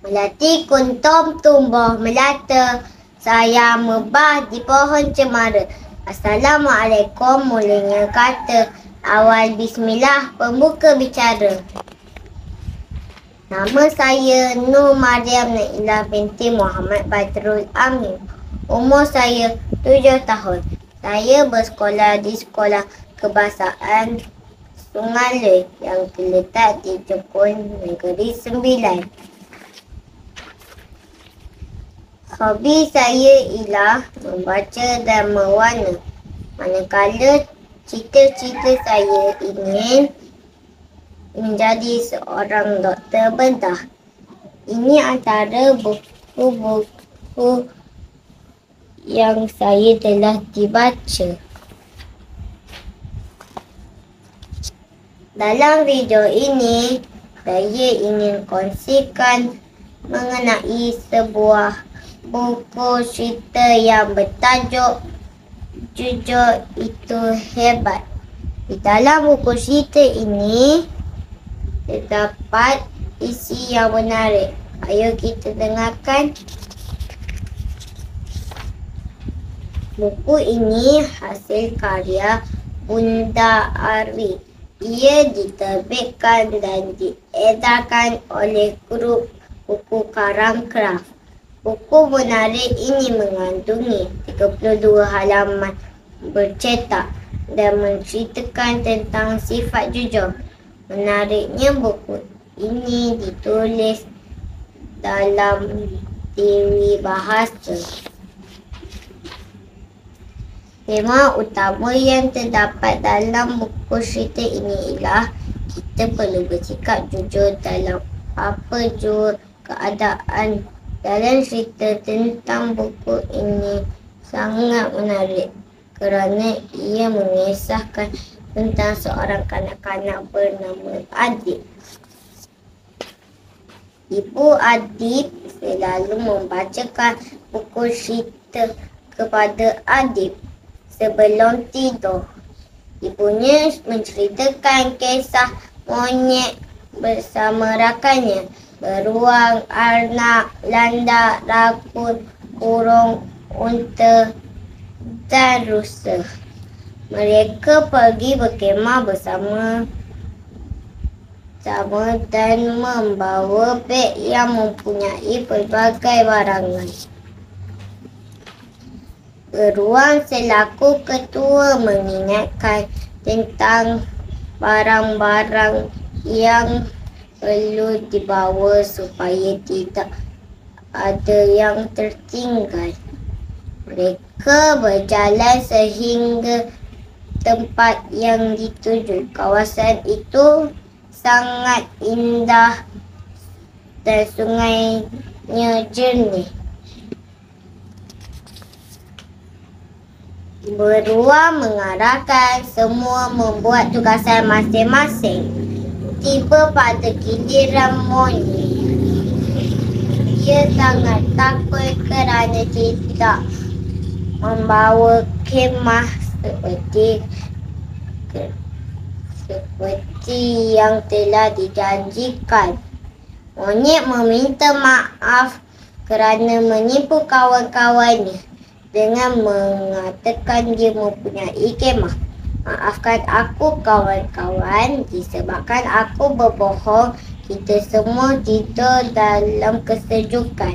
Melati kuntum tumbuh melata, saya mebah di pohon cemara. Assalamualaikum mulianya kata, awal bismillah pembuka bicara. Nama saya Nur Mariam Nailah binti Muhammad Badrul Amin. Umur saya 7 tahun. Saya bersekolah di Sekolah Kebahasaan Sungai Lui yang terletak di Jepun Negeri Sembilan. Hobi saya ialah membaca dan mewarna. Manakala cita-cita saya ingin menjadi seorang doktor bedah. Ini antara buku-buku yang saya telah dibaca. Dalam video ini, saya ingin kongsikan mengenai sebuah buku cerita yang bertajuk Jujur Itu Hebat. Di dalam buku cerita ini terdapat isi yang menarik. Ayo kita dengarkan. Buku ini hasil karya Bunda Ari. Ia diterbitkan dan diedarkan oleh grup buku Karang Kraft. Buku menarik ini mengandungi 32 halaman bercetak dan menceritakan tentang sifat jujur. Menariknya, buku ini ditulis dalam teori bahasa. Tema utama yang terdapat dalam buku cerita ini ialah kita perlu bersikap jujur dalam apa jua keadaan. Dalam cerita tentang buku ini sangat menarik kerana ia mengisahkan tentang seorang kanak-kanak bernama Adib. Ibu Adib selalu membacakan buku cerita kepada Adib sebelum tidur. Ibunya menceritakan kisah monyet bersama rakannya, beruang, arnab, landak, rakun, burung, unta dan rusa. Mereka pergi berkemah bersama dan membawa beg yang mempunyai pelbagai barangan. Beruang selaku ketua mengingatkan tentang barang-barang yang perlu dibawa supaya tidak ada yang tertinggal. Mereka berjalan sehingga tempat yang dituju. Kawasan itu sangat indah dan sungainya jernih. Beruang mengarahkan semua membuat tugasan masing-masing. Tiba pada giliran monyet. Dia sangat takut kerana tidak membawa kemah seperti yang telah dijanjikan. Monyet meminta maaf kerana menipu kawan-kawannya dengan mengatakan dia mempunyai kemah. Maafkan aku kawan-kawan disebabkan aku berbohong. Kita semua tidur dalam kesejukan.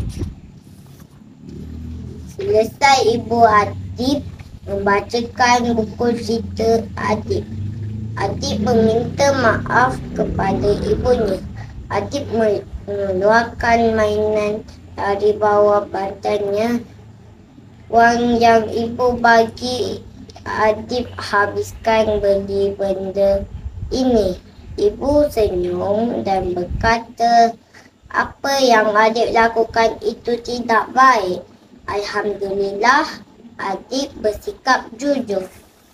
Selesai Ibu Adib membacakan buku cerita Adib. Adib meminta maaf kepada ibunya. Adib mengeluarkan mainan dari bawah badannya. Wang yang ibu bagi Adib habiskan beli benda ini. Ibu senyum dan berkata, apa yang Adib lakukan itu tidak baik. Alhamdulillah, Adib bersikap jujur.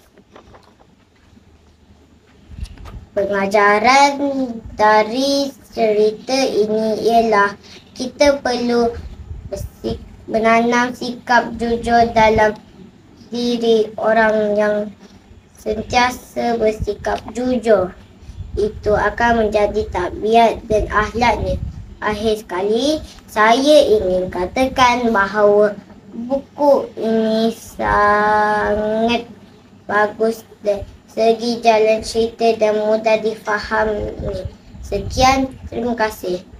Pengajaran dari cerita ini ialah kita perlu menanam sikap jujur dalam diri orang yang sentiasa bersikap jujur. Itu akan menjadi tabiat dan akhlaknya. Akhir sekali, saya ingin katakan bahawa buku ini sangat bagus dari segi jalan cerita dan mudah difahami. Sekian, terima kasih.